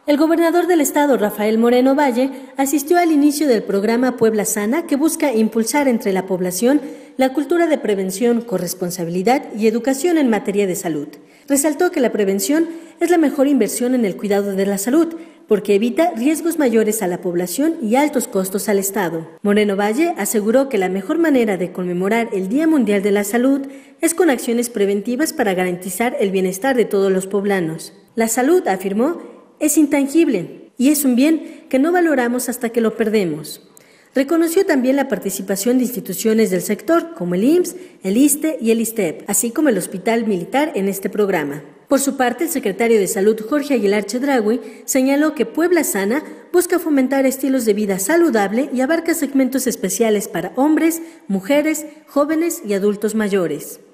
El gobernador del estado, Rafael Moreno Valle, asistió al inicio del programa Puebla Sana, que busca impulsar entre la población la cultura de prevención, corresponsabilidad y educación en materia de salud. Resaltó que la prevención es la mejor inversión en el cuidado de la salud, porque evita riesgos mayores a la población y altos costos al Estado. Moreno Valle aseguró que la mejor manera de conmemorar el Día Mundial de la Salud es con acciones preventivas para garantizar el bienestar de todos los poblanos. La salud, afirmó, es intangible y es un bien que no valoramos hasta que lo perdemos. Reconoció también la participación de instituciones del sector como el IMSS, el ISSSTE y el ISSSTEP, así como el Hospital Militar en este programa. Por su parte, el secretario de Salud, Jorge Aguilar Chedraui, señaló que Puebla Sana busca fomentar estilos de vida saludable y abarca segmentos especiales para hombres, mujeres, jóvenes y adultos mayores.